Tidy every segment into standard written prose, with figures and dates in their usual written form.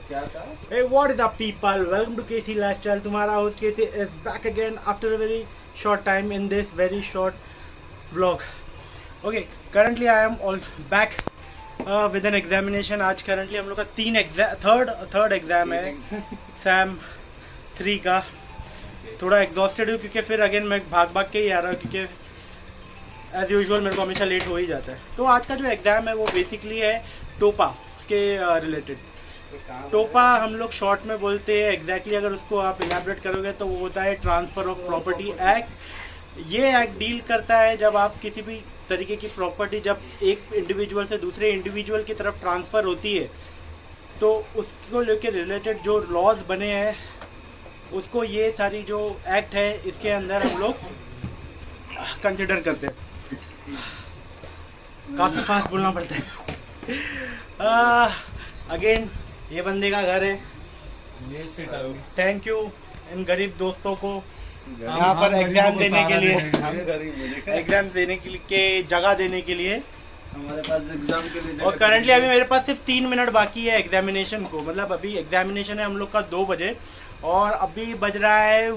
क्या था? Hey, what is up, people? Welcome to KC Lifestyle. तुम्हारा host KC is back again after a very short time in this very short vlog. Okay, currently I am all back with an examination. आज currently हम लोग का third exam है Sam 3 का. थोड़ा exhausted हूँ क्योंकि फिर अगेन मैं भाग के ही आ रहा हूँ क्योंकि एज यूजुअल मेरे को हमेशा लेट हो ही जाता है. तो आज का जो एग्जाम है वो बेसिकली है टोपा के रिलेटेड. टोपा हम लोग शॉर्ट में बोलते हैं. एग्जैक्टली अगर उसको आप इलैबोरेट करोगे तो वो होता है ट्रांसफर ऑफ प्रॉपर्टी एक्ट. ये एक्ट डील करता है जब आप किसी भी तरीके की प्रॉपर्टी जब एक इंडिविजुअल से दूसरे इंडिविजुअल की तरफ ट्रांसफर होती है तो उसको लेकर रिलेटेड जो लॉज बने हैं उसको ये सारी जो एक्ट है इसके अंदर हम लोग कंसिडर करते हैं. काफी फास्ट बोलना पड़ता है. अगेन ये बंदे का घर है. थैंक यू इन गरीब दोस्तों को यहाँ पर एग्जाम देने के लिए जगह देने के लिए हमारे पास एग्जाम के लिए. और करंटली अभी मेरे पास सिर्फ 3 मिनट बाकी है एग्जामिनेशन को. मतलब अभी एग्जामिनेशन है हम लोग का 2 बजे और अभी बज रहा है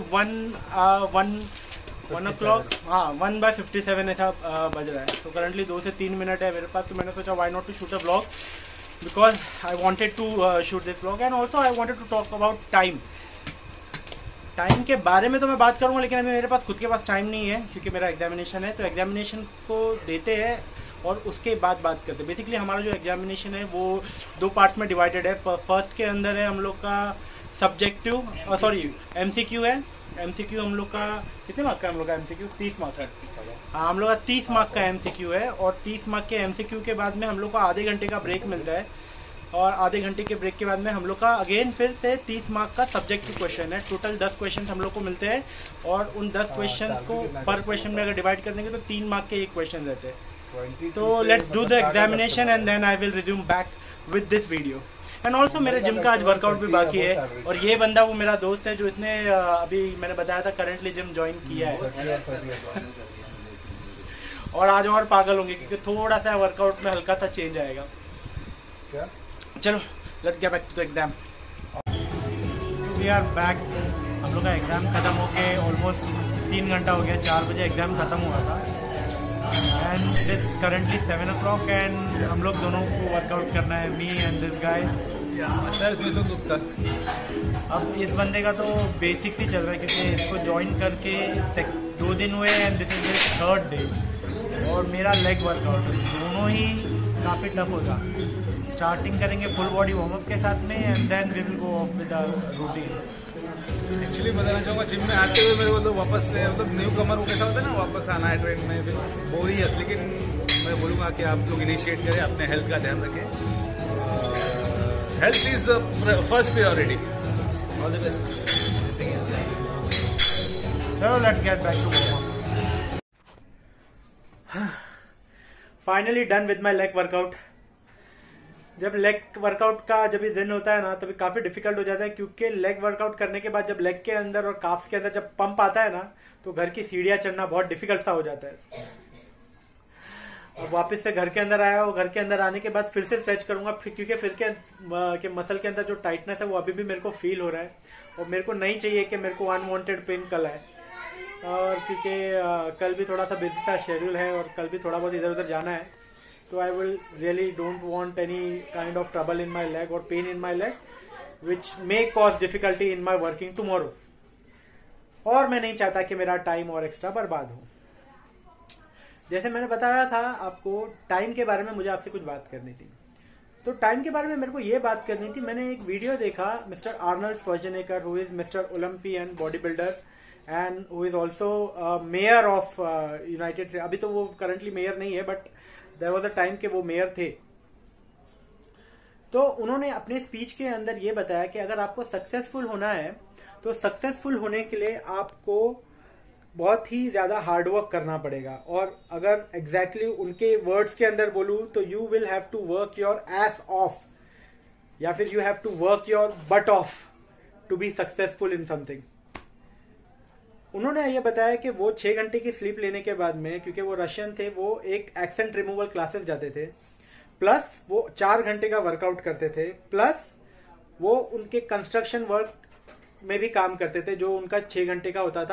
1 o'clock. हाँ 1:57 ऐसा बज रहा है. तो करंटली 2 से 3 मिनट है मेरे पास. तो मैंने सोचा why not to shoot a vlog because I wanted to shoot this vlog and also I wanted to talk about time. Time के बारे में तो मैं बात करूंगा लेकिन अभी मेरे पास खुद के पास टाइम नहीं है क्योंकि मेरा एग्जामिनेशन है. तो एग्जामिनेशन को देते हैं और उसके बाद बात करते हैं. बेसिकली हमारा जो एग्जामिनेशन है वो 2 पार्ट्स में डिवाइडेड है. फर्स्ट के अंदर है हम लोग का सब्जेक्टिव एमसीक्यू है. एमसीक्यू हम लोग का कितने मार्क का हम लोग का एमसीक्यू 30 मार्क है. हाँ हम लोग का 30 मार्क का एमसीक्यू है और 30 मार्क के एमसीक्यू के बाद में हम लोग को आधे घंटे का ब्रेक मिलता है और आधे घंटे के ब्रेक के बाद में हम लोग का अगेन फिर से 30 मार्क का सब्जेक्टिव क्वेश्चन है. टोटल 10 क्वेश्चन हम लोग को मिलते हैं और उन 10 क्वेश्चन को पर क्वेश्चन में अगर डिवाइड कर देंगे तो 3 मार्क के एक क्वेश्चन रहते हैं. तो let's do the examination and then I will resume back with this video. And also मेरे जिम का आज वर्कआउट भी बाकी है और ये बंदा वो मेरा दोस्त है जो इसने अभी मैंने बताया था करंटली जिम ज्वाइन किया है. और आज और पागल होंगे क्योंकि थोड़ा सा वर्कआउट में हल्का सा चेंज आएगा. क्या? चलो let's get back to the exam. We are back. हम लोग का एग्जाम खत्म हो गए ऑलमोस्ट 3 घंटा हो गया. 4 बजे एग्जाम खत्म हुआ था and it is currently 7 o'clock and हम लोग दोनों को वर्कआउट करना है. Me and this guy. Self में तो दुखता. अब इस बंदे का तो बेसिक्स ही चल रहा है क्योंकि इसको ज्वाइन करके 2 दिन हुए and this is this 3rd day. और मेरा लेग वर्कआउट दोनों ही काफ़ी टफ होगा. स्टार्टिंग करेंगे फुल बॉडी वार्म अप के साथ में and then we will go off with the routine. Actually बताना चाहूँगा जिम में आते हुए मेरे को तो वापस से मतलब न्यू कमर को कैसा होता है ना वापस आना है ट्रेन में बोरियत. लेकिन मैं बोलूँगा कि आप लोग इनिशिएट करें. अपने हेल्थ का ध्यान रखें. Health is the first priority. All the best. चलो let's get back to warm up. Finally done with my leg workout. जब लेग वर्कआउट का जब ये दिन होता है ना तभी काफी डिफिकल्ट हो जाता है क्योंकि लेग वर्कआउट करने के बाद जब लेग के अंदर और काफ्स के अंदर जब पंप आता है ना तो घर की सीढ़ियां चढ़ना बहुत डिफिकल्ट सा हो जाता है. और वापस से घर के अंदर आया और घर के अंदर आने के बाद फिर से स्ट्रेच करूंगा क्योंकि फिर के मसल के अंदर जो टाइटनेस है वो अभी भी मेरे को फील हो रहा है और मेरे को नहीं चाहिए कि मेरे को अनवांटेड पेन कल आए. और क्योंकि कल भी थोड़ा सा बिजी था शेड्यूल है और कल भी थोड़ा बहुत इधर उधर जाना है. तो I will really don't want any kind of trouble in my leg और pain in my leg which may cause difficulty in my working tomorrow. और मैं नहीं चाहता कि मेरा टाइम और एक्स्ट्रा बर्बाद हो. जैसे मैंने बताया था आपको टाइम के बारे में मुझे आपसे कुछ बात करनी थी. तो टाइम के बारे में मेरे को ये बात करनी थी. मैंने एक वीडियो देखा mister Arnold Schwarzenegger who is mister Olympian body builder and who is also mayor of United States. अभी तो वो करंटली मेयर नहीं है but there was a time के वो मेयर थे. तो उन्होंने अपने स्पीच के अंदर ये बताया कि अगर आपको सक्सेसफुल होना है तो सक्सेसफुल होने के लिए आपको बहुत ही ज्यादा हार्डवर्क करना पड़ेगा. और अगर एग्जैक्टली उनके वर्ड्स के अंदर बोलूं तो you will have to work your ass off या फिर you have to work your butt off to be successful in something. उन्होंने ये बताया कि वो 6 घंटे की स्लीप लेने के बाद में क्योंकि वो रशियन थे वो एक एक्सेंट रिमूवल क्लासेस जाते थे प्लस वो 4 घंटे का वर्कआउट करते थे प्लस वो उनके कंस्ट्रक्शन वर्क में भी काम करते थे, जो उनका 6 घंटे का होता था।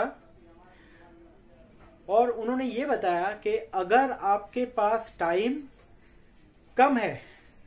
और उन्होंने ये बताया कि अगर आपके पास टाइम कम है,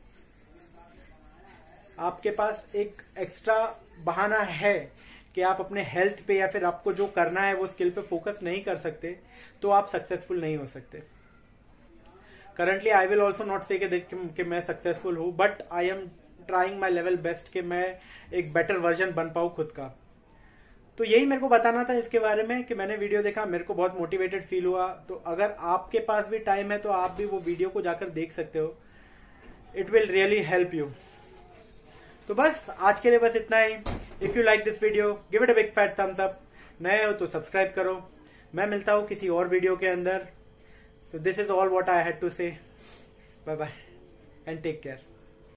आपके पास एक एक्स्ट्रा बहाना है कि आप अपने हेल्थ पे या फिर आपको जो करना है वो स्किल पे फोकस नहीं कर सकते, तो आप सक्सेसफुल नहीं हो सकते। Currently I will also not say कि मैं सक्सेसफुल हूं, but I am trying my level best कि मैं एक बेटर वर्जन बन पाऊं खुद का। तो यही मेरे को बताना था इसके बारे में कि मैंने वीडियो देखा, मेरे को बहुत मोटिवेटेड फील हुआ। तो अगर आपके पास भी टाइम है तो आप भी वो वीडियो को जाकर देख सकते हो, it will really help you. तो बस आज के लिए बस इतना ही। If you like this video give it a big fat thumbs up, नए हो तो सब्सक्राइब करो। मैं मिलता हूं किसी और वीडियो के अंदर। So this is all what I had to say. Bye bye and take care.